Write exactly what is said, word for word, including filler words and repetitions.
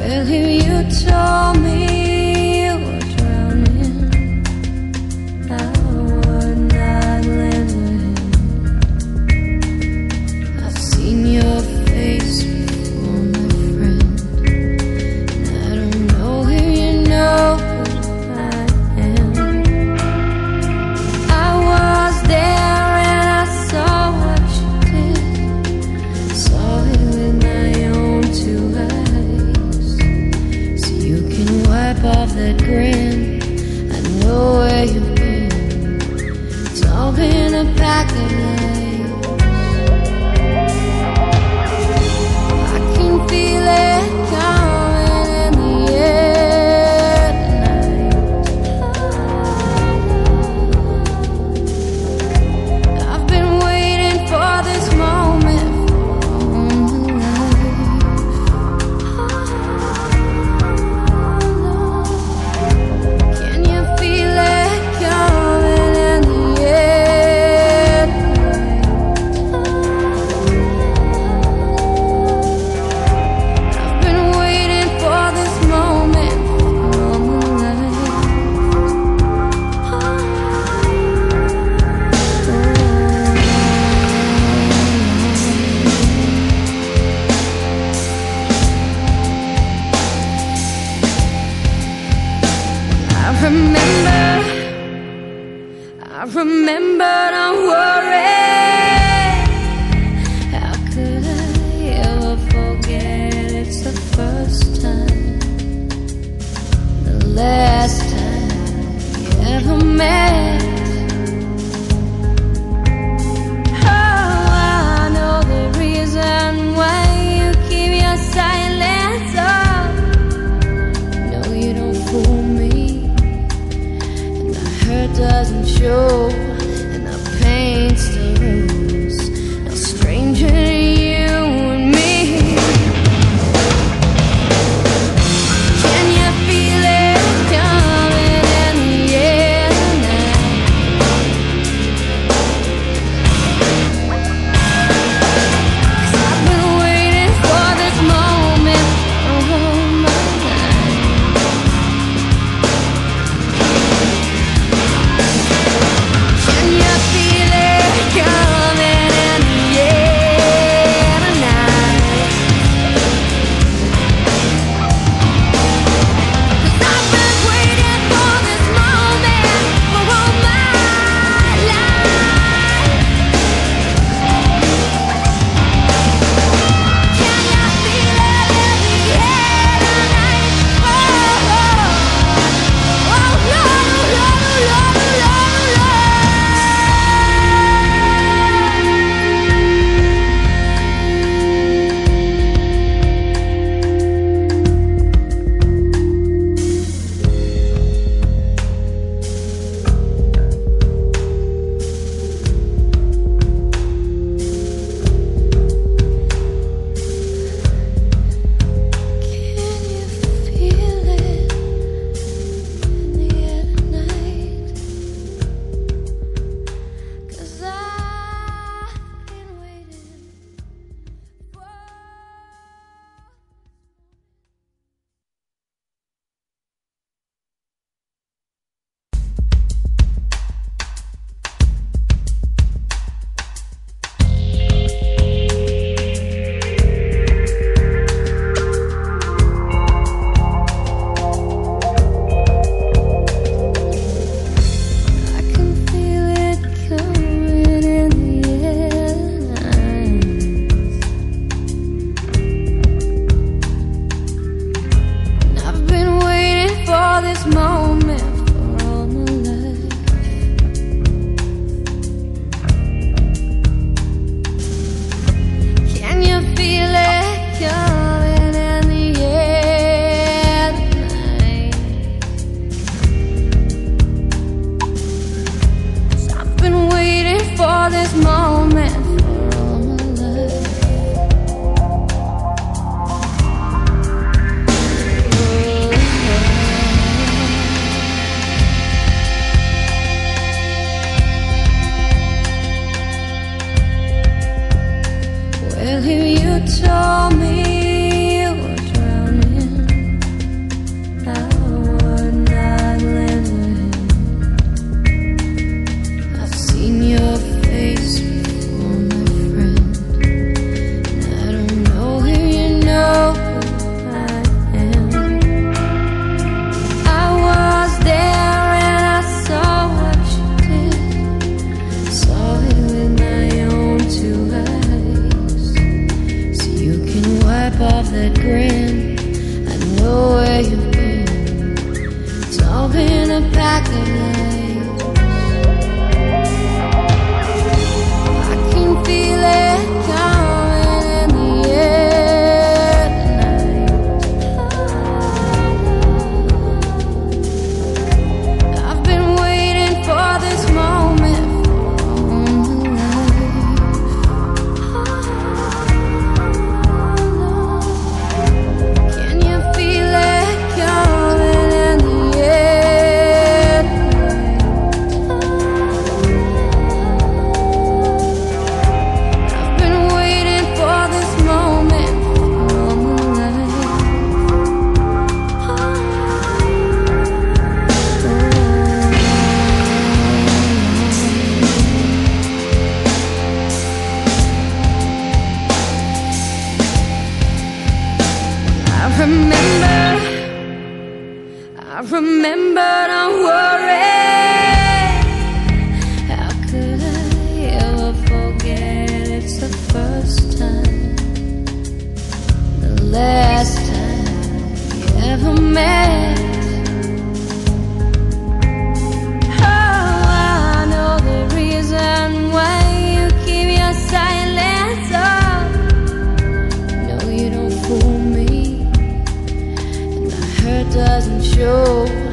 Earlier you told me you were drowning. I would not lend a hand. I've seen your face before, my friend, and I don't know if you know who I am. I was there and I saw what you did. Saw it with my own two eyes. So you can wipe off that grin. I know where you've been. It's all been a pack of lies. I can feel it coming in the air tonight. I've been waiting for this moment for all my life. Can you feel it coming in the air tonight? I've been waiting for this moment for all my life. I remember, I remember I'm worried. How could I ever forget? It's the first time, the last time you ever met. Oh, I know the reason why you keep your silence up. No, you don't fool me. And the hurt doesn't show, and the pain still rules. No stranger to you and me. Can you feel it coming in the air tonight? 'Cause I've been waiting for this moment for all my life. Can you feel it coming in the air tonight? 'Cause I've been waiting for this moment for all my life. Can you feel it in the air tonight? Oh, oh, oh, Lord, Lord, Lord, Lord, Lord. Can you feel it in the air tonight? 'Cause I've been waiting for. I can feel it coming in the air tonight. And I've been waiting for this moment for all my life. Can you feel it coming in the air tonight? 'Cause I've been waiting for this moment for all my life. Oh, oh, oh. I remember, don't worry. How could I ever forget? It's the first time, the last time you ever met. Oh, I know the reason why you keep your silence up. No, you don't fool me, and the hurt doesn't show.